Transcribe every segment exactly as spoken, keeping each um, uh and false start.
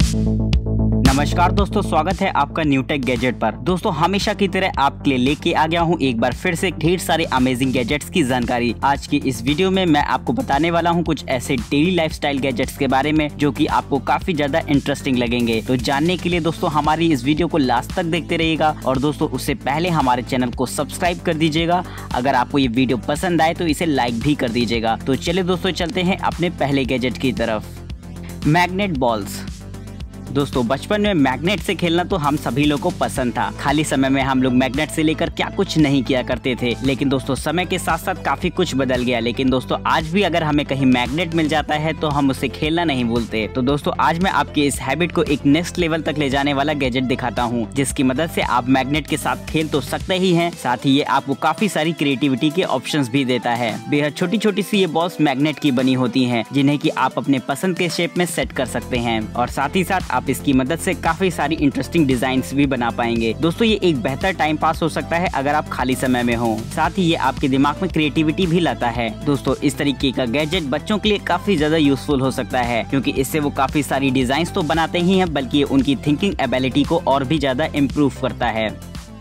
नमस्कार दोस्तों, स्वागत है आपका न्यू टेक गैजेट पर। दोस्तों हमेशा की तरह आपके लिए लेके आ गया हूँ एक बार फिर से ढेर सारे अमेजिंग गैजेट्स की जानकारी। आज की इस वीडियो में मैं आपको बताने वाला हूँ कुछ ऐसे डेली लाइफस्टाइल गैजेट्स के बारे में जो कि आपको काफी ज्यादा इंटरेस्टिंग लगेंगे। तो जानने के लिए दोस्तों हमारी इस वीडियो को लास्ट तक देखते रहिएगा और दोस्तों उससे पहले हमारे चैनल को सब्सक्राइब कर दीजिएगा। अगर आपको ये वीडियो पसंद आए तो इसे लाइक भी कर दीजिएगा। तो चलिए दोस्तों चलते हैं अपने पहले गैजेट की तरफ। Magnet balls. दोस्तों बचपन में मैग्नेट से खेलना तो हम सभी लोगों को पसंद था। खाली समय में हम लोग मैग्नेट से लेकर क्या कुछ नहीं किया करते थे। लेकिन दोस्तों समय के साथ साथ काफी कुछ बदल गया। लेकिन दोस्तों आज भी अगर हमें कहीं मैग्नेट मिल जाता है तो हम उसे खेलना नहीं भूलते। तो दोस्तों आज मैं आपके इस हैबिट को एक नेक्स्ट लेवल तक ले जाने वाला गैजेट दिखाता हूँ, जिसकी मदद से आप मैग्नेट के साथ खेल तो सकते ही हैं, साथ ही ये आपको काफी सारी क्रिएटिविटी के ऑप्शंस भी देता है। बेहद छोटी छोटी सी ये बॉल्स मैग्नेट की बनी होती हैं, जिन्हें कि आप अपने पसंद के शेप में सेट कर सकते हैं और साथ ही साथ आप इसकी मदद से काफी सारी इंटरेस्टिंग डिजाइन्स भी बना पाएंगे। दोस्तों ये एक बेहतर टाइम पास हो सकता है अगर आप खाली समय में हो। साथ ही ये आपके दिमाग में क्रिएटिविटी भी लाता है। दोस्तों इस तरीके का गैजेट बच्चों के लिए काफी ज्यादा यूजफुल हो सकता है, क्योंकि इससे वो काफी सारी डिजाइन्स तो बनाते ही हैं, बल्कि उनकी थिंकिंग एबिलिटी को और भी ज्यादा इम्प्रूव करता है।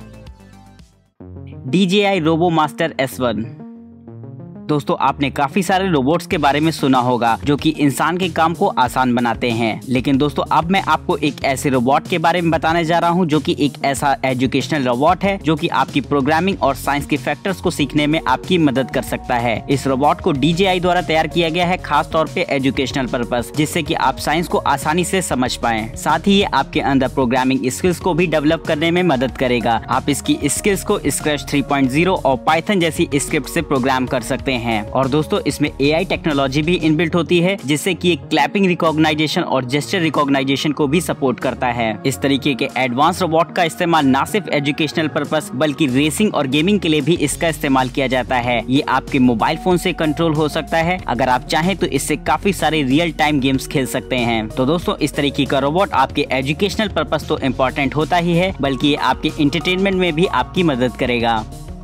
D J I robo master S one. दोस्तों आपने काफी सारे रोबोट्स के बारे में सुना होगा जो कि इंसान के काम को आसान बनाते हैं। लेकिन दोस्तों अब मैं आपको एक ऐसे रोबोट के बारे में बताने जा रहा हूं जो कि एक ऐसा एजुकेशनल रोबोट है जो कि आपकी प्रोग्रामिंग और साइंस के फैक्टर्स को सीखने में आपकी मदद कर सकता है। इस रोबोट को डी जे आई द्वारा तैयार किया गया है खास तौर पे एजुकेशनल पर्पस, जिससे कि आप साइंस को आसानी से समझ पाएं। साथ ही ये आपके अंदर प्रोग्रामिंग स्किल्स को भी डेवलप करने में मदद करेगा। आप इसकी स्किल्स को स्क्रैच थ्री पॉइंट ज़ीरो और पाइथन जैसी स्क्रिप्ट से प्रोग्राम कर सकते हैं। और दोस्तों इसमें ए आई टेक्नोलॉजी भी इनबिल्ट होती है, जिससे कि एक क्लैपिंग रिकॉग्नाइजेशन और जेस्चर रिकॉग्नाइजेशन को भी सपोर्ट करता है। इस तरीके के एडवांस रोबोट का इस्तेमाल न सिर्फ एजुकेशनल पर्पस बल्कि रेसिंग और गेमिंग के लिए भी इसका इस्तेमाल किया जाता है। ये आपके मोबाइल फोन से कंट्रोल हो सकता है। अगर आप चाहें तो इससे काफी सारे रियल टाइम गेम्स खेल सकते हैं। तो दोस्तों इस तरीके का रोबोट आपके एजुकेशनल पर्पस तो इम्पोर्टेंट होता ही है, बल्कि ये आपके एंटरटेनमेंट में भी आपकी मदद करेगा।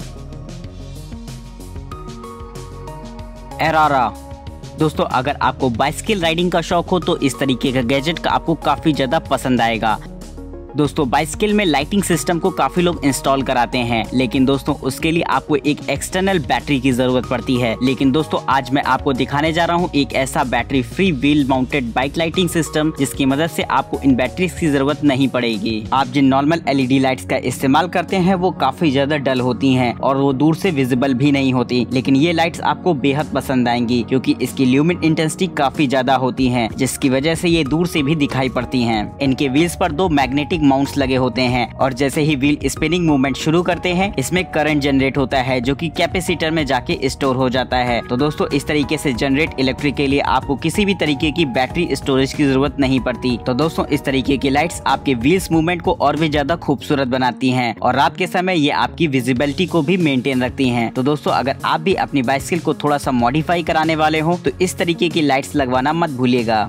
एरारा। दोस्तों अगर आपको बाइसिकल राइडिंग का शौक हो तो इस तरीके का गैजेट का आपको काफी ज्यादा पसंद आएगा। दोस्तों बाइसिकल में लाइटिंग सिस्टम को काफी लोग इंस्टॉल कराते हैं, लेकिन दोस्तों उसके लिए आपको एक एक्सटर्नल बैटरी की जरूरत पड़ती है। लेकिन दोस्तों आज मैं आपको दिखाने जा रहा हूँ एक ऐसा battery free wheel mounted bike lighting system, जिसकी मदद से आपको इन बैटरीज की जरूरत नहीं पड़ेगी। आप जिन normal L E D lights का इस्तेमाल करते हैं वो काफी ज्यादा डल होती हैं और वो दूर से विजिबल भी नहीं होती, लेकिन ये लाइट्स आपको बेहद पसंद आएंगी, क्योंकि इसकी ल्यूमिन इंटेंसिटी काफी ज्यादा होती है, जिसकी वजह से ये दूर से भी दिखाई पड़ती है। इनके व्हील्स पर दो मैग्नेटिक माउंट्स लगे होते हैं और जैसे ही व्हील स्पिनिंग मूवमेंट शुरू करते हैं इसमें करंट जनरेट होता है, जो कि कैपेसिटर में जाके स्टोर हो जाता है। तो दोस्तों इस तरीके से जनरेट इलेक्ट्रिक के लिए आपको किसी भी तरीके की बैटरी स्टोरेज की जरूरत नहीं पड़ती। तो दोस्तों इस तरीके की लाइट्स आपके व्हील्स मूवमेंट को और भी ज्यादा खूबसूरत बनाती हैं और रात के समय ये आपकी विजिबिलिटी को भी मेंटेन रखती हैं। तो दोस्तों अगर आप भी अपनी बाइसिकल को थोड़ा सा मॉडिफाई कराने वाले हो तो इस तरीके की लाइट्स लगवाना मत भूलिएगा।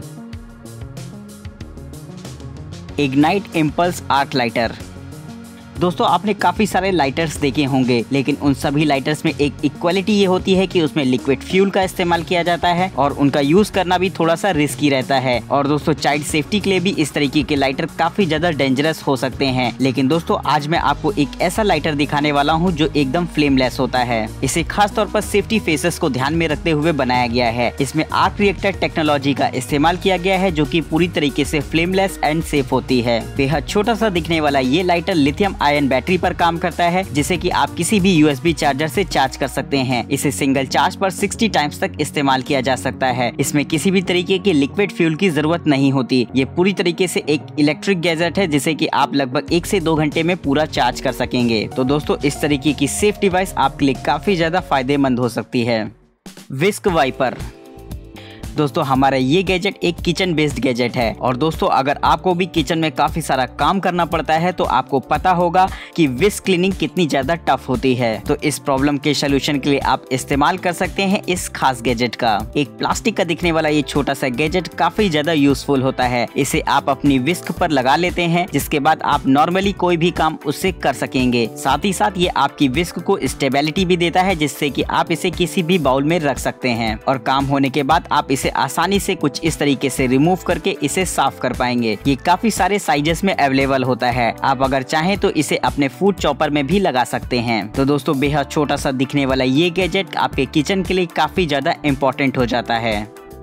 Ignite impulse arc lighter. दोस्तों आपने काफी सारे लाइटर्स देखे होंगे, लेकिन उन सभी लाइटर्स में एक इक्वालिटी ये होती है कि उसमें लिक्विड फ्यूल का इस्तेमाल किया जाता है और उनका यूज करना भी थोड़ा सा रिस्की रहता है। और दोस्तों चाइल्ड सेफ्टी के लिए भी इस तरीके के लाइटर काफी ज्यादा डेंजरस हो सकते हैं। लेकिन दोस्तों आज मैं आपको एक ऐसा लाइटर दिखाने वाला हूँ जो एकदम फ्लेमलेस होता है। इसे खास तौर पर सेफ्टी फेसेस को ध्यान में रखते हुए बनाया गया है। इसमें आर्क रिएक्टर टेक्नोलॉजी का इस्तेमाल किया गया है, जो की पूरी तरीके से फ्लेमलेस एंड सेफ होती है। बेहद छोटा सा दिखने वाला ये लाइटर लिथियम आयन बैटरी पर काम करता है, जिसे कि आप किसी भी यू एस बी चार्जर से चार्ज कर सकते हैं। इसे सिंगल चार्ज पर साठ टाइम्स तक इस्तेमाल किया जा सकता है। इसमें किसी भी तरीके के लिक्विड फ्यूल की जरूरत नहीं होती। ये पूरी तरीके से एक इलेक्ट्रिक गैजेट है, जिसे कि आप लगभग एक से दो घंटे में पूरा चार्ज कर सकेंगे। तो दोस्तों इस तरीके की सेफ डिवाइस आपके लिए काफी ज्यादा फायदेमंद हो सकती है। विस्क वाइपर। दोस्तों हमारा ये गैजेट एक किचन बेस्ड गैजेट है और दोस्तों अगर आपको भी किचन में काफी सारा काम करना पड़ता है तो आपको पता होगा कि विस्क क्लीनिंग कितनी ज्यादा टफ होती है। तो इस प्रॉब्लम के सलूशन के लिए आप इस्तेमाल कर सकते हैं इस खास गैजेट का। एक प्लास्टिक का दिखने वाला ये छोटा सा गैजेट काफी ज्यादा यूजफुल होता है। इसे आप अपनी विस्क पर लगा लेते हैं, जिसके बाद आप नॉर्मली कोई भी काम उससे कर सकेंगे। साथ ही साथ ये आपकी विस्क को स्टेबिलिटी भी देता है, जिससे कि आप इसे किसी भी बाउल में रख सकते हैं और काम होने के बाद आप इसे इसे आसानी से कुछ इस तरीके से रिमूव करके इसे साफ कर पाएंगे। ये काफी सारे साइजेस में अवेलेबल होता है, आप अगर चाहें तो इसे अपने फूड चॉपर में भी लगा सकते हैं। तो दोस्तों बेहद छोटा सा दिखने वाला ये गैजेट आपके किचन के लिए काफी ज्यादा इम्पोर्टेंट हो जाता है।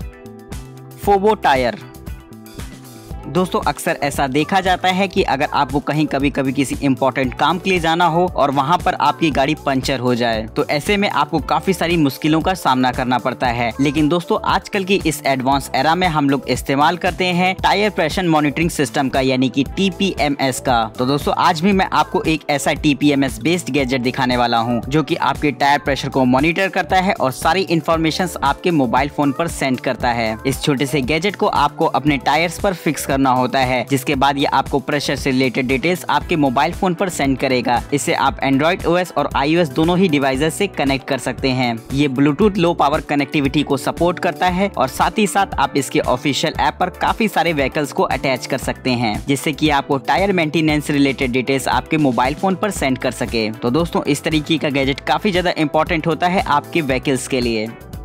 Fobo tyre. दोस्तों अक्सर ऐसा देखा जाता है कि अगर आपको कहीं कभी कभी किसी इम्पोर्टेंट काम के लिए जाना हो और वहां पर आपकी गाड़ी पंचर हो जाए, तो ऐसे में आपको काफी सारी मुश्किलों का सामना करना पड़ता है। लेकिन दोस्तों आजकल की इस एडवांस एरा में हम लोग इस्तेमाल करते हैं टायर प्रेशर मॉनिटरिंग सिस्टम का, यानी कि टी पी एम एस का। तो दोस्तों आज भी मैं आपको एक ऐसा T P M S based gadget दिखाने वाला हूँ जो कि आपके टायर प्रेशर को मॉनिटर करता है और सारी इन्फॉर्मेशन आपके मोबाइल फोन पर सेंड करता है। इस छोटे से गैजेट को आपको अपने टायर्स पर फिक्स करना होता है, जिसके बाद ये आपको प्रेशर से रिलेटेड डिटेल्स आपके मोबाइल फोन पर सेंड करेगा। इसे आप एंड्रॉइड ओ एस और आई ओ एस दोनों ही डिवाइसेस से कनेक्ट कर सकते हैं। ये ब्लूटूथ लो पावर कनेक्टिविटी को सपोर्ट करता है और साथ ही साथ आप इसके ऑफिशियल ऐप पर काफी सारे व्हीकल्स को अटैच कर सकते हैं, जिससे कि आपको टायर मेंटेनेंस रिलेटेड डिटेल्स आपके मोबाइल फोन पर सेंड कर सके। तो दोस्तों इस तरीके का गैजेट काफी ज्यादा इंपॉर्टेंट होता है आपके व्हीकल्स के लिए।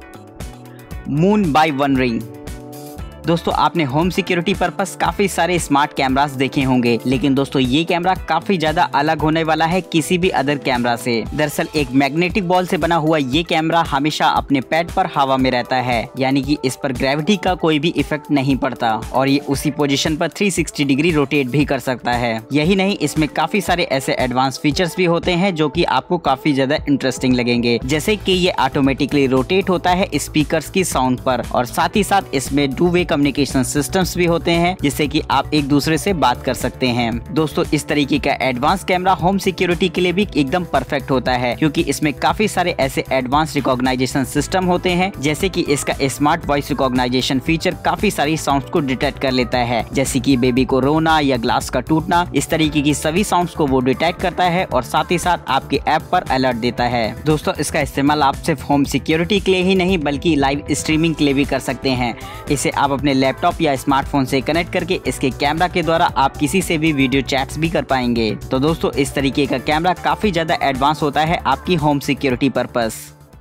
Moon by one ring. दोस्तों आपने होम सिक्योरिटी पर्पस काफी सारे स्मार्ट कैमरास देखे होंगे, लेकिन दोस्तों ये कैमरा काफी ज्यादा अलग होने वाला है किसी भी अदर कैमरा से। दरअसल एक मैग्नेटिक बॉल से बना हुआ ये कैमरा हमेशा अपने पैड पर हवा में रहता है, यानी कि इस पर ग्रेविटी का कोई भी इफेक्ट नहीं पड़ता और ये उसी पोजीशन पर तीन सौ साठ डिग्री रोटेट भी कर सकता है। यही नहीं, इसमें काफी सारे ऐसे एडवांस फीचर्स भी होते हैं जो कि आपको काफी ज्यादा इंटरेस्टिंग लगेंगे, जैसे कि ये ऑटोमेटिकली रोटेट होता है स्पीकर्स की साउंड पर और साथ ही साथ इसमें टू वे कम्युनिकेशन सिस्टम्स भी होते हैं, जिससे कि आप एक दूसरे से बात कर सकते हैं। दोस्तों इस तरीके का एडवांस कैमरा होम सिक्योरिटी के लिए भी एकदम परफेक्ट होता है, क्योंकि इसमें काफी सारे ऐसे एडवांस रिकॉग्नाइजेशन सिस्टम होते हैं, जैसे कि इसका स्मार्ट वॉइस रिकॉग्नाइजेशन फीचर काफी सारी साउंड्स को डिटेक्ट कर लेता है, जैसे कि बेबी को रोना या ग्लास का टूटना। इस तरीके की सभी साउंड्स को वो डिटेक्ट करता है और साथ ही साथ आपके ऐप पर अलर्ट देता है। दोस्तों इसका इस्तेमाल आप सिर्फ होम सिक्योरिटी के लिए ही नहीं बल्कि लाइव स्ट्रीमिंग के लिए भी कर सकते हैं। इसे आप अपने लैपटॉप या स्मार्टफोन से कनेक्ट करके इसके कैमरा के द्वारा आप किसी से भी वीडियो चैट्स भी कर पाएंगे। तो दोस्तों इस तरीके का कैमरा काफी ज्यादा एडवांस होता है आपकी होम सिक्योरिटी पर्पस।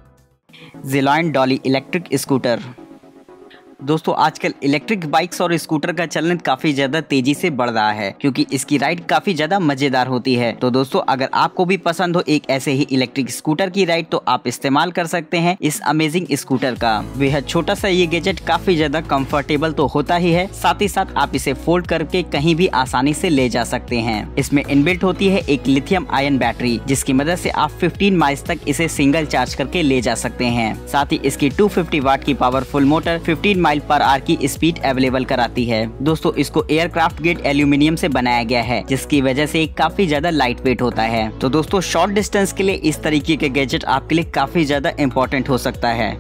ज़िलोन डॉली इलेक्ट्रिक स्कूटर। दोस्तों आजकल इलेक्ट्रिक बाइक्स और स्कूटर का चलन काफी ज्यादा तेजी से बढ़ रहा है, क्योंकि इसकी राइड काफी ज्यादा मजेदार होती है। तो दोस्तों अगर आपको भी पसंद हो एक ऐसे ही इलेक्ट्रिक स्कूटर की राइड, तो आप इस्तेमाल कर सकते हैं इस अमेजिंग स्कूटर का। बेहद छोटा सा ये गैजेट काफी ज्यादा कंफर्टेबल तो होता ही है, साथ ही साथ आप इसे फोल्ड करके कहीं भी आसानी से ले जा सकते हैं। इसमें इनबिल्ट होती है एक लिथियम आयन बैटरी, जिसकी मदद से आप पंद्रह माइल्स तक इसे सिंगल चार्ज करके ले जा सकते हैं। साथ ही इसकी दो सौ पचास वाट की पावरफुल मोटर पंद्रह माइल पर आवर की स्पीड अवेलेबल कराती है। दोस्तों इसको एयरक्राफ्ट ग्रेड एल्यूमिनियम से बनाया गया है, जिसकी वजह से काफी ज्यादा लाइट वेट होता है। तो दोस्तों शॉर्ट डिस्टेंस के लिए इस तरीके के गैजेट आपके लिए काफी ज्यादा इंपॉर्टेंट हो सकता है।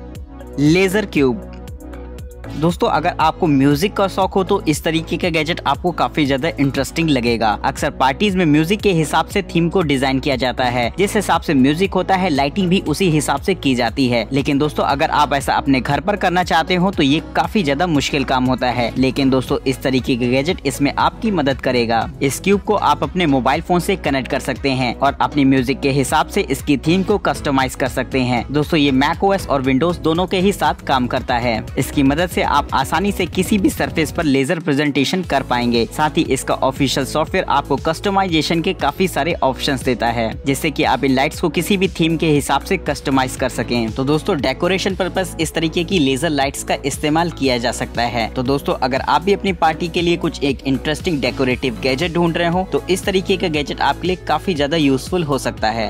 Laser cube. दोस्तों अगर आपको म्यूजिक का शौक हो तो इस तरीके का गैजेट आपको काफी ज्यादा इंटरेस्टिंग लगेगा। अक्सर पार्टीज में म्यूजिक के हिसाब से थीम को डिजाइन किया जाता है, जिस हिसाब से म्यूजिक होता है लाइटिंग भी उसी हिसाब से की जाती है। लेकिन दोस्तों अगर आप ऐसा अपने घर पर करना चाहते हो तो ये काफी ज्यादा मुश्किल काम होता है। लेकिन दोस्तों इस तरीके का गैजेट इसमें आपकी मदद करेगा। इस क्यूब को आप अपने मोबाइल फोन से कनेक्ट कर सकते हैं और अपनी म्यूजिक के हिसाब से इसकी थीम को कस्टमाइज कर सकते हैं। दोस्तों ये मैक ओ एस और विंडोज दोनों के ही साथ काम करता है। इसकी मदद से आप आसानी से किसी भी सरफेस पर लेजर प्रेजेंटेशन कर पाएंगे। साथ ही इसका ऑफिशियल सॉफ्टवेयर आपको कस्टमाइजेशन के काफी सारे ऑप्शंस देता है, जिससे कि आप इन लाइट्स को किसी भी थीम के हिसाब से कस्टमाइज कर सकें। तो दोस्तों डेकोरेशन पर्पस इस तरीके की लेजर लाइट्स का इस्तेमाल किया जा सकता है। तो दोस्तों अगर आप भी अपनी पार्टी के लिए कुछ एक इंटरेस्टिंग डेकोरेटिव गैजेट ढूंढ रहे हो तो इस तरीके का गैजेट आपके लिए काफी ज्यादा यूजफुल हो सकता है।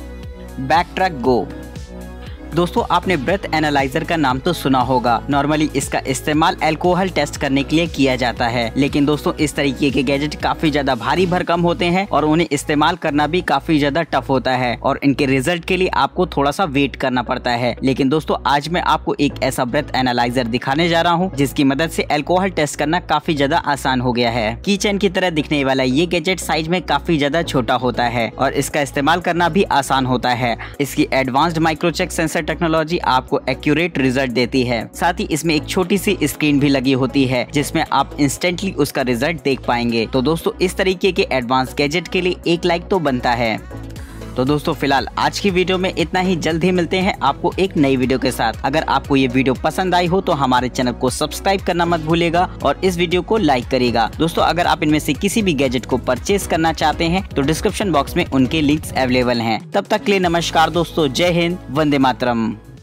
बैकट्रैक गो। दोस्तों आपने ब्रेथ एनालाइजर का नाम तो सुना होगा। नॉर्मली इसका इस्तेमाल अल्कोहल टेस्ट करने के लिए किया जाता है, लेकिन दोस्तों इस तरीके के गैजेट काफी ज्यादा भारी भरकम होते हैं और उन्हें इस्तेमाल करना भी काफी ज्यादा टफ होता है और इनके रिजल्ट के लिए आपको थोड़ा सा वेट करना पड़ता है। लेकिन दोस्तों आज मैं आपको एक ऐसा ब्रेथ एनालाइजर दिखाने जा रहा हूँ जिसकी मदद से अल्कोहल टेस्ट करना काफी ज्यादा आसान हो गया है। की चेन की तरह दिखने वाला ये गैजेट साइज में काफी ज्यादा छोटा होता है और इसका इस्तेमाल करना भी आसान होता है। इसकी एडवांस्ड माइक्रोचेक सेंसर टेक्नोलॉजी आपको एक्यूरेट रिजल्ट देती है। साथ ही इसमें एक छोटी सी स्क्रीन भी लगी होती है जिसमें आप इंस्टेंटली उसका रिजल्ट देख पाएंगे। तो दोस्तों इस तरीके के एडवांस गैजेट के लिए एक लाइक तो बनता है। तो दोस्तों फिलहाल आज की वीडियो में इतना ही। जल्द ही मिलते हैं आपको एक नई वीडियो के साथ। अगर आपको ये वीडियो पसंद आई हो तो हमारे चैनल को सब्सक्राइब करना मत भूलेगा और इस वीडियो को लाइक करेगा। दोस्तों अगर आप इनमें से किसी भी गैजेट को परचेज करना चाहते हैं तो डिस्क्रिप्शन बॉक्स में उनके लिंक्स अवेलेबल हैं। तब तक के लिए नमस्कार दोस्तों, जय हिंद, वंदे मातरम।